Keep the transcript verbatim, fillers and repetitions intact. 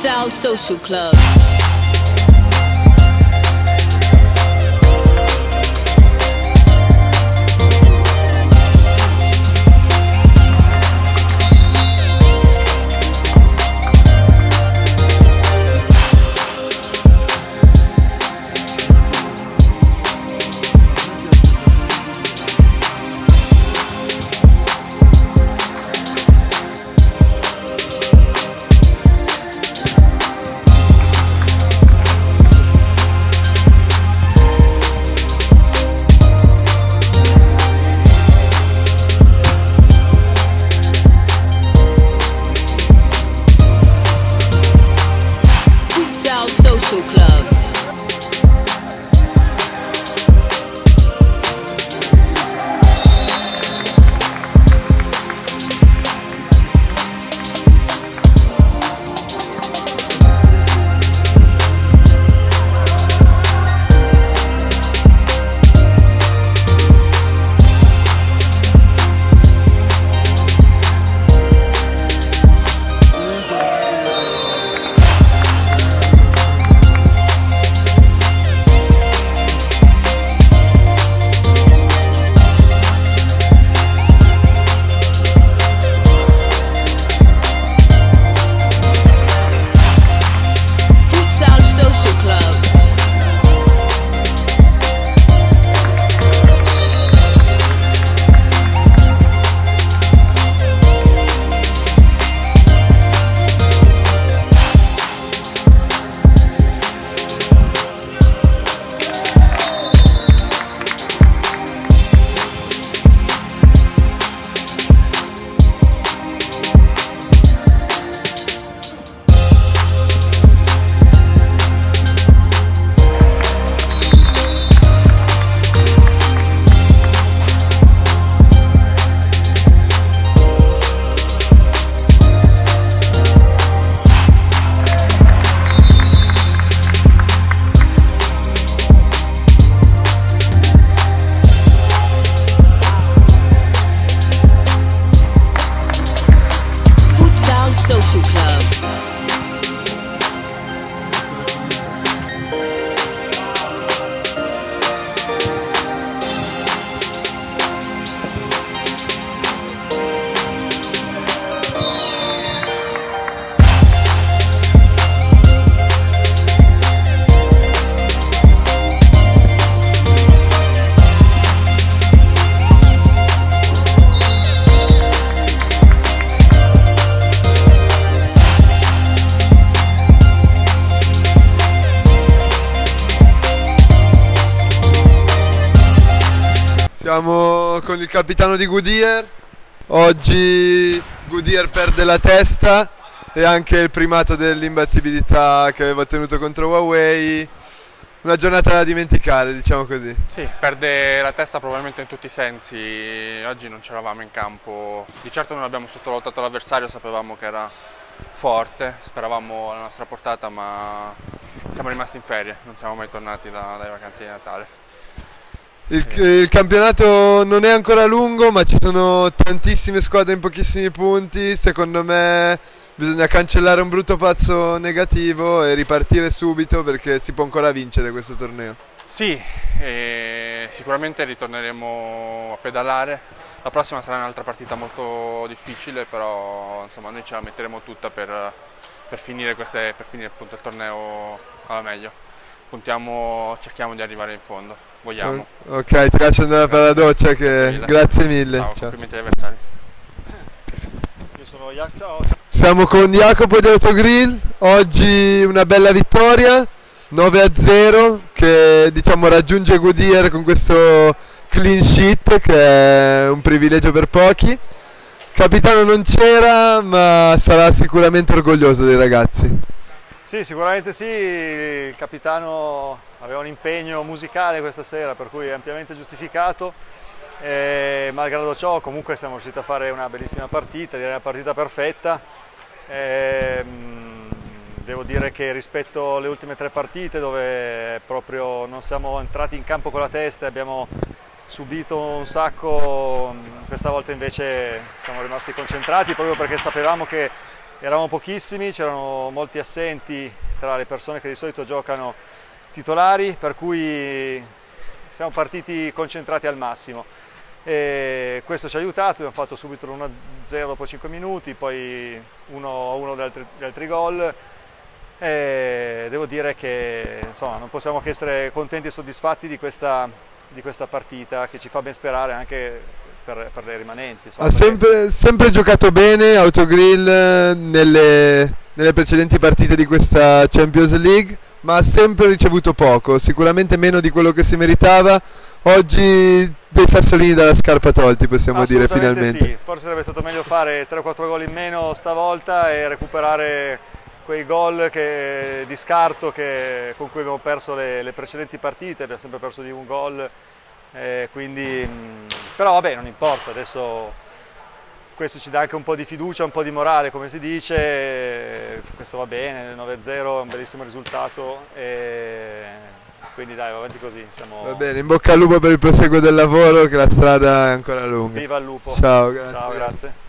Futsal Social Club. Social Club. Siamo con il capitano di Goodyear. Oggi Goodyear perde la testa e anche il primato dell'imbattibilità che aveva ottenuto contro Huawei. Una giornata da dimenticare, diciamo così. Sì, perde la testa probabilmente in tutti i sensi. Oggi non c'eravamo in campo. Di certo non abbiamo sottovalutato l'avversario, sapevamo che era forte, speravamo alla nostra portata, ma siamo rimasti in ferie, non siamo mai tornati da, dalle vacanze di Natale. Il, il campionato non è ancora lungo, ma ci sono tantissime squadre in pochissimi punti. Secondo me bisogna cancellare un brutto pazzo negativo e ripartire subito, perché si può ancora vincere questo torneo. Sì, e sicuramente ritorneremo a pedalare. La prossima sarà un'altra partita molto difficile, però insomma noi ce la metteremo tutta per, per finire, queste, per finire appunto il torneo alla meglio. Puntiamo, cerchiamo di arrivare in fondo, vogliamo. Ok, ti lascio andare a fare la doccia, che grazie mille. Ciao, ciao. complimenti agli avversari. Io sono Jac, ciao. Siamo con Jacopo di Autogrill. Oggi una bella vittoria, nove a zero, che diciamo raggiunge Goodyear con questo clean sheet, che è un privilegio per pochi. Capitano non c'era, ma sarà sicuramente orgoglioso dei ragazzi. Sì, sicuramente sì, il capitano aveva un impegno musicale questa sera, per cui è ampiamente giustificato, e malgrado ciò comunque siamo riusciti a fare una bellissima partita, direi una partita perfetta. E, devo dire che rispetto alle ultime tre partite, dove proprio non siamo entrati in campo con la testa e abbiamo subito un sacco, questa volta invece siamo rimasti concentrati, proprio perché sapevamo che eravamo pochissimi, c'erano molti assenti tra le persone che di solito giocano titolari, per cui siamo partiti concentrati al massimo. E questo ci ha aiutato, abbiamo fatto subito l'uno a zero dopo cinque minuti, poi uno a uno degli altri, degli altri gol. E devo dire che insomma, non possiamo che essere contenti e soddisfatti di questa, di questa partita, che ci fa ben sperare anche per, per le rimanenti. Insomma, ha sempre, perché... sempre giocato bene Autogrill nelle, nelle precedenti partite di questa Champions League, ma ha sempre ricevuto poco, sicuramente meno di quello che si meritava. Oggi dei sassolini dalla scarpa tolti, possiamo dire finalmente. Sì, forse sarebbe stato meglio fare tre o quattro gol in meno stavolta e recuperare quei gol che, di scarto che, con cui abbiamo perso le, le precedenti partite, abbiamo sempre perso di un gol, eh, quindi, però vabbè, non importa, adesso questo ci dà anche un po' di fiducia, un po' di morale, come si dice, questo va bene, nove a zero è un bellissimo risultato, e quindi dai, va avanti così. Siamo... Va bene, in bocca al lupo per il proseguo del lavoro, che la strada è ancora lunga. Viva il lupo! Ciao, grazie. Ciao, grazie.